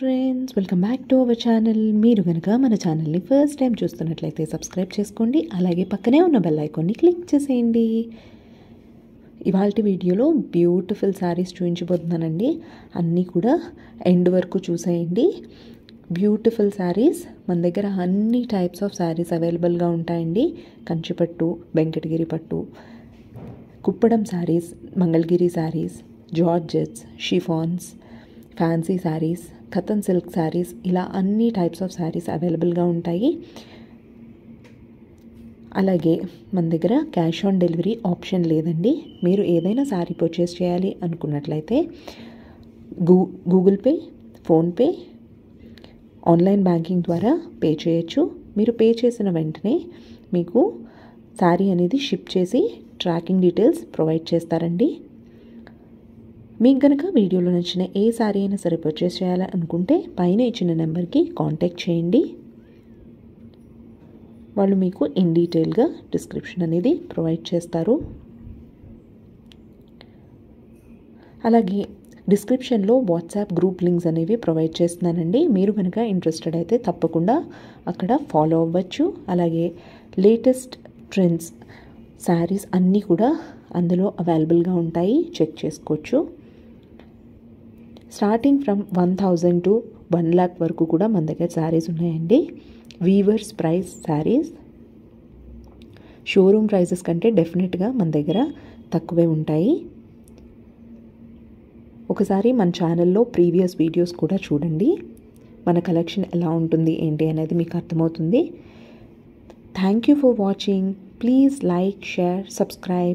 Friends, welcome back to our channel. మీరు కనుక మన ఛానల్ని ఫస్ట్ టైం చూస్తున్నట్లయితే సబ్స్క్రైబ్ చేసుకోండి. అలాగే పక్కనే ఉన్న బెల్ ఐకాన్ని క్లిక్ చేసేయండి. ఇవాల్టి వీడియోలో బ్యూటిఫుల్ శారీస్ చూపించబోతున్నానండి. అన్నీ కూడా ఎండ్ వరకు చూసేయండి. బ్యూటిఫుల్ శారీస్ మన దగ్గర అన్ని టైప్స్ ఆఫ్ శారీస్ అవైలబుల్గా ఉంటాయండి. కంచి పట్టు, వెంకటగిరి పట్టు, Kuppadam saris, Mangalagiri saris, georgettes, chiffons, fancy saris, Katan silk saris, ఇలా అన్ని టైప్స్ ఆఫ్ శారీస్ అవైలబుల్గా ఉంటాయి. అలాగే మన దగ్గర క్యాష్ ఆన్ డెలివరీ ఆప్షన్ లేదండి. మీరు ఏదైనా శారీ పర్చేస్ చేయాలి అనుకున్నట్లయితే Google Pay, PhonePe, online banking ద్వారా పే చేయొచ్చు. మీరు పే చేసిన వెంటనే మీకు శారీ అనేది షిప్ చేసి ట్రాకింగ్ డీటెయిల్స్ ప్రొవైడ్ చేస్తారండి. మీకు కనుక వీడియోలో నచ్చిన ఏ శారీ అయినా సరే పర్చేస్ చేయాలనుకుంటే పైన ఇచ్చిన నెంబర్కి కాంటాక్ట్ చేయండి. వాళ్ళు మీకు ఇన్ డీటెయిల్గా డిస్క్రిప్షన్ అనేది ప్రొవైడ్ చేస్తారు. అలాగే డిస్క్రిప్షన్లో వాట్సాప్ గ్రూప్ లింక్స్ అనేవి ప్రొవైడ్ చేస్తున్నానండి. మీరు కనుక ఇంట్రెస్టెడ్ అయితే తప్పకుండా అక్కడ ఫాలో అవ్వచ్చు. అలాగే లేటెస్ట్ ట్రెండ్స్ శారీస్ అన్నీ కూడా అందులో అవైలబుల్గా ఉంటాయి, చెక్ చేసుకోవచ్చు. స్టార్టింగ్ ఫ్రమ్ 1000 to 1 lakh వరకు కూడా మన దగ్గర శారీస్ ఉన్నాయండి. Weavers price saris showroom prices కంటే డెఫినెట్గా మన దగ్గర తక్కువే ఉంటాయి. ఒకసారి మన ఛానల్లో ప్రీవియస్ వీడియోస్ కూడా చూడండి. మన కలెక్షన్ ఎలా ఉంటుంది ఏంటి అనేది మీకు అర్థమవుతుంది. Thank you for watching. Please like, share, subscribe.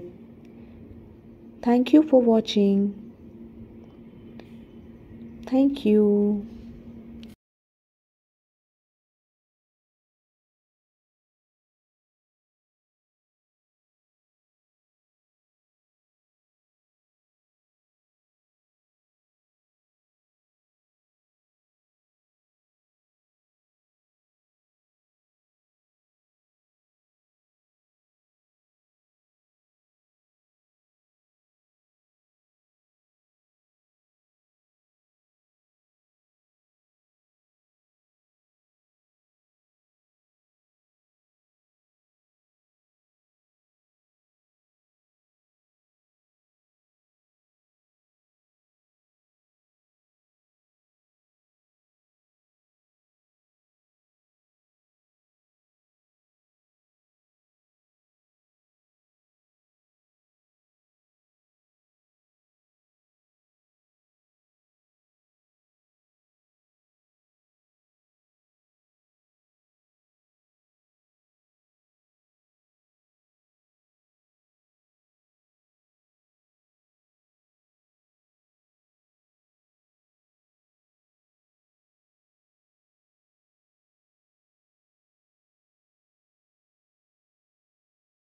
Thank you for watching. Thank you.